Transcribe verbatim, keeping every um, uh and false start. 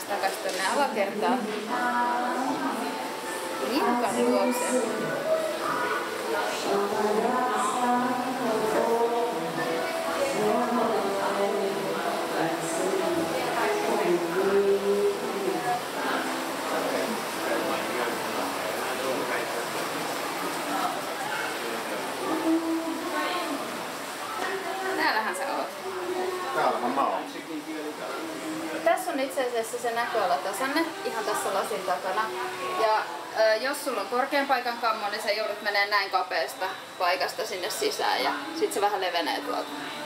mennään takas tonne alakertaan. Liukan luokse. Täällähän sä oot. Täällähän mä oon. Tässä on itse asiassa se näköalatasanne ihan tässä lasin takana. Ja ä, jos sulla on korkean paikan kammo, niin sä joudut menee näin kapeasta paikasta sinne sisään ja sit se vähän levenee tuolta.